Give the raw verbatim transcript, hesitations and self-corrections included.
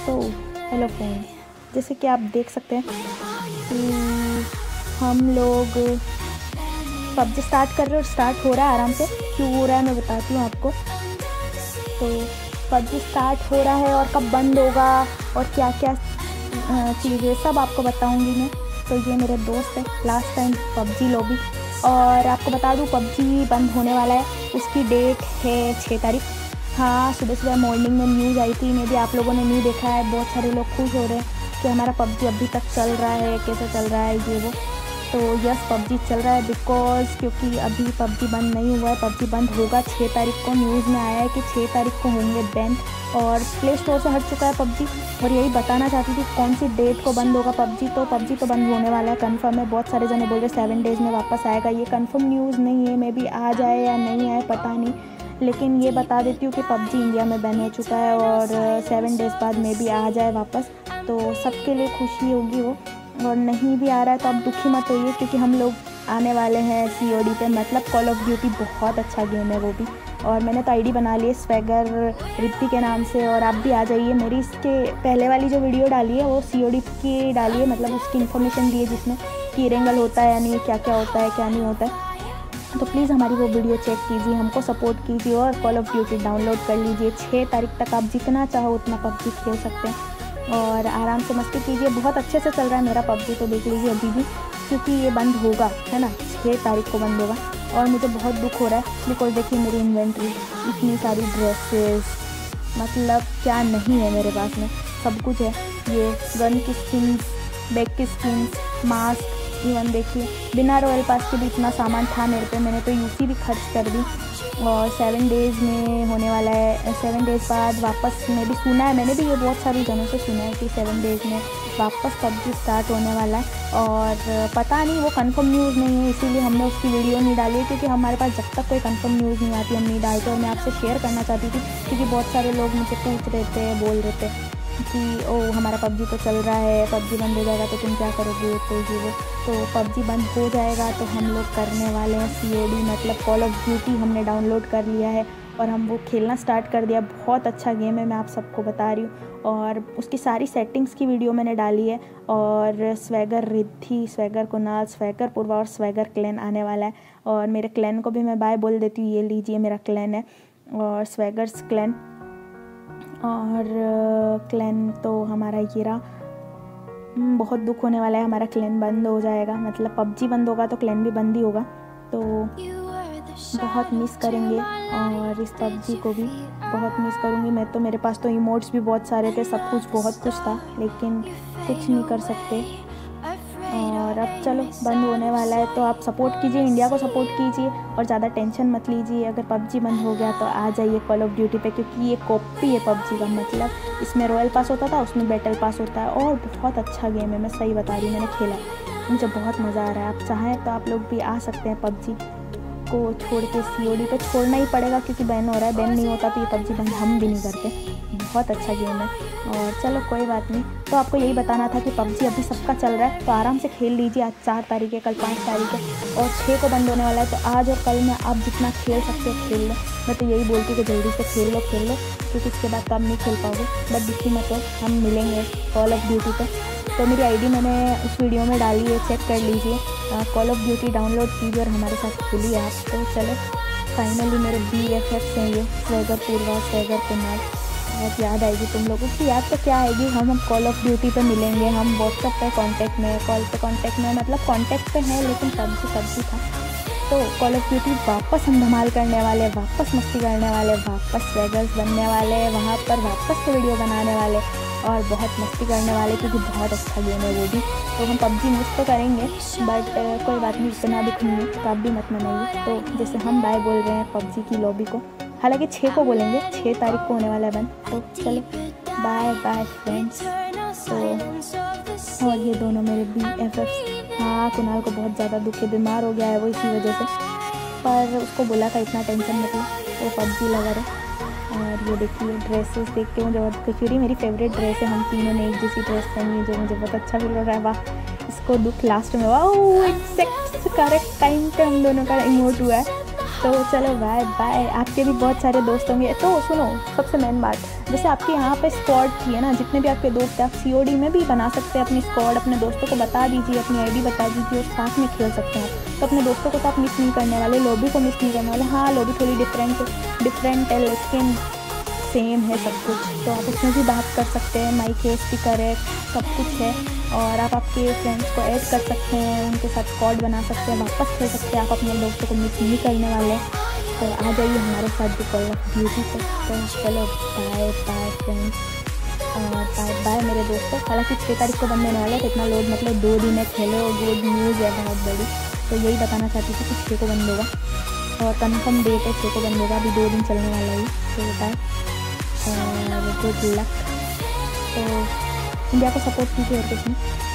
तो hello friends, जैसे कि आप देख सकते हैं कि हम लोग पबजी स्टार्ट कर रहे हैं और स्टार्ट हो रहा है आराम से। क्यों हो रहा है मैं बताती हूँ आपको। तो पबजी स्टार्ट हो रहा है और कब बंद होगा और क्या क्या चीज़ें सब आपको बताऊँगी मैं। तो ये मेरे दोस्त है लास्ट टाइम पबजी लॉबी, और आपको बता दूँ पबजी बंद होने वाला है। उसकी डेट है छः तारीख। हाँ, सुबह सुबह मॉर्निंग में न्यूज़ आई थी, मे भी आप लोगों ने नहीं देखा है। बहुत सारे लोग खुश हो रहे हैं कि हमारा पबजी अभी तक चल रहा है, कैसे चल रहा है ये वो। तो यस, पबजी चल रहा है बिकॉज़ क्योंकि अभी पबजी बंद नहीं हुआ है। पबजी बंद होगा छः तारीख को। न्यूज़ में आया है कि छः तारीख को होंगे बैन, और प्ले स्टोर से हट चुका है पबजी। और यही बताना चाहती थी कौन सी डेट को बंद होगा पबजी। तो पबजी तो बंद होने वाला है, कंफर्म है। बहुत सारे जने बोल रहे सेवन डेज़ में वापस आएगा। ये कंफर्म न्यूज़ नहीं है, मे बी आ जाए या नहीं आए पता नहीं, लेकिन ये बता देती हूँ कि पबजी इंडिया में बैन हो चुका है और सेवन डेज़ बाद मे बी आ जाए वापस। तो सबके लिए खुशी होगी वो, और नहीं भी आ रहा है तो आप दुखी मत होइए, क्योंकि हम लोग आने वाले हैं सी ओ डी पे। मतलब कॉल ऑफ ड्यूटी बहुत अच्छा गेम है वो भी। और मैंने तो आईडी बना ली है स्वैगर रिद्धि के नाम से, और आप भी आ जाइए। मेरी इसके पहले वाली जो वीडियो डाली है वो सी ओ डी की डाली है, मतलब उसकी इन्फॉर्मेशन दी है जिसमें कि रेंगल होता है या नहीं, क्या क्या होता है क्या नहीं होता है। तो प्लीज़ हमारी वो वीडियो चेक कीजिए, हमको सपोर्ट कीजिए और कॉल ऑफ ड्यूटी डाउनलोड कर लीजिए। छः तारीख तक आप जितना चाहो उतना पबजी खेल सकते हैं और आराम से मस्ती कीजिए। बहुत अच्छे से चल रहा है मेरा पबजी, तो देख लीजिए अभी भी, क्योंकि ये बंद होगा, है ना, छः तारीख को बंद होगा। और मुझे बहुत दुख हो रहा है बिकॉज देखिए मेरी इन्वेंट्री, इतनी सारी ड्रेसेस, मतलब क्या नहीं है मेरे पास में, सब कुछ है। ये गन की स्किन्स, बैग की स्किन्स, मास्क, इवन देखिए बिना रॉयल पास के भी इतना सामान था मेरे पे। मैंने तो यूसी भी खर्च कर दी। और सेवन डेज़ में होने वाला है, सेवन डेज़ बाद वापस, मैं भी सुना है, मैंने भी ये बहुत सारी जनों से सुना है कि सेवन डेज़ में वापस पबजी स्टार्ट होने वाला है। और पता नहीं, वो कंफर्म न्यूज़ नहीं है, इसीलिए हमने उसकी वीडियो नहीं डाली है, क्योंकि हमारे पास जब तक कोई कंफर्म न्यूज़ नहीं आती हम नहीं डालते। और मैं आपसे शेयर करना चाहती थी, क्योंकि बहुत सारे लोग मुझे पूछ रहे थे, बोल रहे थे कि ओ हमारा पबजी तो चल रहा है, पबजी बंद हो जाएगा तो तुम क्या करोगे, तो ये वो। तो पबजी बंद हो जाएगा तो हम लोग करने वाले हैं सी ओ डी, मतलब कॉल ऑफ ड्यूटी हमने डाउनलोड कर लिया है और हम वो खेलना स्टार्ट कर दिया। बहुत अच्छा गेम है, मैं आप सबको बता रही हूँ। और उसकी सारी सेटिंग्स की वीडियो मैंने डाली है। और swagger Riddhi, swagger Kunal, swagger Purva और स्वैगर क्लैन आने वाला है। और मेरे क्लैन को भी मैं बाय बोल देती हूँ, ये लीजिए मेरा क्लैन है और स्वैगर्स क्लैन। और क्लैन तो हमारा ये रहा। बहुत दुख होने वाला है, हमारा क्लैन बंद हो जाएगा, मतलब पबजी बंद होगा तो क्लैन भी बंद ही होगा। तो बहुत मिस करेंगे और इस पबजी को भी बहुत मिस करूँगी मैं तो। मेरे पास तो इमोट्स भी बहुत सारे थे, सब कुछ बहुत कुछ था, लेकिन कुछ नहीं कर सकते। और अब चलो बंद होने वाला है तो आप सपोर्ट कीजिए, इंडिया को सपोर्ट कीजिए और ज़्यादा टेंशन मत लीजिए। अगर पबजी बंद हो गया तो आ जाइए कॉल ऑफ ड्यूटी पे, क्योंकि ये कॉपी है पबजी का। मतलब इसमें रॉयल पास होता था, उसमें बैटल पास होता है, और बहुत अच्छा गेम है, मैं सही बता रही हूँ, मैंने खेला, मुझे बहुत मज़ा आ रहा है। आप चाहें तो आप लोग भी आ सकते हैं पबजी को छोड़ के। सी ओ डी पे छोड़ना ही पड़ेगा क्योंकि बैन हो रहा है, बैन नहीं होता तो ये पबजी बंद हम भी नहीं करते। बहुत अच्छा गेम है। और चलो कोई बात नहीं, तो आपको यही बताना था कि पबजी अभी सबका चल रहा है तो आराम से खेल लीजिए। आज चार तारीख है, कल पाँच तारीख है और छः को बंद होने वाला है। तो आज और कल में आप जितना खेल सकते हो खेल लो। मैं तो यही बोलती हूँ कि जल्दी से खेल लो खेल लो क्योंकि इसके बाद तो आप नहीं खेल पाओगे। बट दुखी मत हो, हम मिलेंगे कॉल ऑफ ड्यूटी पे। तो मेरी आईडी मैंने उस वीडियो में डाली है, चेक कर लीजिए। कॉल ऑफ ड्यूटी डाउनलोड कीजिए और हमारे साथ खेलिए आप। तो चलो फाइनली मेरे बी एफ एफ्स हैं ये, स्वैगर पूर्वा, स्वैगर कुणाल। बहुत याद आएगी तुम लोगों की, याद तो क्या आएगी, हम हम कॉल ऑफ ड्यूटी पे मिलेंगे। हम व्हाट्सएप पे कांटेक्ट में, कॉल पे कांटेक्ट में, मतलब कांटेक्ट पे है लेकिन पबजी पबजी था। तो कॉल ऑफ ड्यूटी वापस हम धमाल करने वाले, वापस मस्ती करने वाले, वापस स्वैगर्स बनने वाले, वहाँ पर वापस से वीडियो बनाने वाले और बहुत मस्ती करने वाले, क्योंकि बहुत अच्छा गेम है वो भी। तो हम पबजी मिस तो करेंगे बट कोई बात नहीं, इतना दुख नहीं है तो आप भी मत मनाइए। तो जैसे हम बाय बोल रहे हैं पबजी की लॉबी को, हालांकि छः को बोलेंगे, छः तारीख को होने वाला है बंद। तो चलो बाय बाय फ्रेंड्स। तो और ये दोनों मेरे बी एफ एफ। हाँ, कुणाल को बहुत ज़्यादा दुख है, बीमार हो गया है वो इसी वजह से, पर उसको बोला था इतना टेंशन मत लो, वो पबजी लगा रहे। और ये देखिए ड्रेसेस देख के मुझे बहुत खुशी हुई, मेरी फेवरेट ड्रेस है, हम तीनों ने एक जैसी ड्रेस पहनी है जो मुझे बहुत अच्छा फील हो रहा है। वाह, इसको दुख लास्ट में, वाह एग्जैक्ट करेक्ट टाइम पे हम दोनों का इमोट हुआ है। तो चलो बाय बाय। आपके भी बहुत सारे दोस्त होंगे। तो सुनो, सबसे मेन बात, जैसे आपके यहाँ पे स्क्वाड थी है ना, जितने भी आपके दोस्त हैं, आप सीओडी में भी बना सकते हैं अपनी स्क्वाड। अपने दोस्तों को बता दीजिए, अपनी आईडी बता दीजिए और साथ में खेल सकते हैं। तो अपने दोस्तों को तो आप मिस नहीं करने वाले, लॉबी को मिस नहीं करने वाले। हाँ, लॉबी थोड़ी डिफरेंट डिफरेंट है लेकिन सेम है सब कुछ। तो आप उसमें भी बात कर सकते हैं, माइक है, स्पीकर है, सब कुछ है। और आप आपके फ्रेंड्स को ऐड कर सकते हैं, उनके साथ स्क्वाड बना सकते हैं, वापस खेल सकते हैं। आप अपने दोस्तों को मिस नहीं करने वाले। तो आ जाइए हमारे साथ भी कॉल ऑफ ड्यूटी पे। तो चलो bye bye friends, bye bye मेरे दोस्तों। हालांकि छः तारीख को बनने वाला है, तो इतना लोड मतलब दो दिन में खेलो, गुड न्यूज़ है बहुत बड़ी। तो यही बताना चाहती थी कि छः को बन देगा और कंफर्म डेट है, छः को बन देगा। अभी दो दिन चलने वाला ही। तो बाय और गुड लक। तो इंडिया को सपोर्ट कीजिए और कुछ नहीं।